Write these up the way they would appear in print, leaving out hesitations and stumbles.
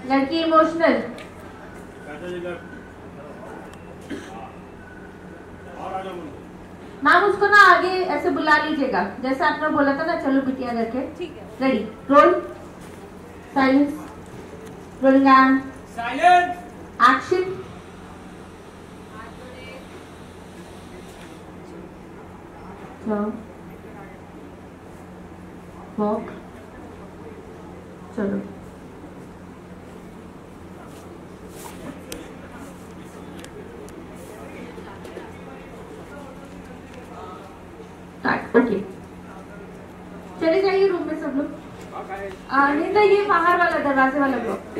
लड़की emotional. Ma'am उसको ना आगे ऐसे बुला लीजिएगा जैसे आपने बोला था ना, चलो बिटिया करके। ठीक है। Ready, roll, silence, rolling and silence, action. Walk, चलो। ओके, चले जाइए रूम में सब लोग। नहीं तो ये बाहर वाला दरवाजे वाला ब्लॉक।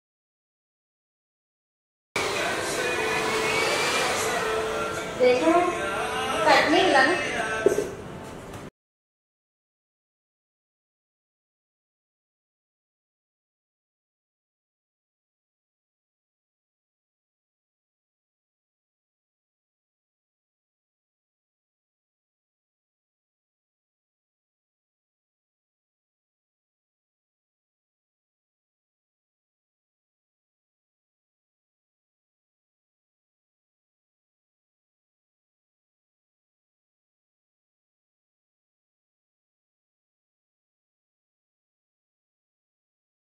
देखा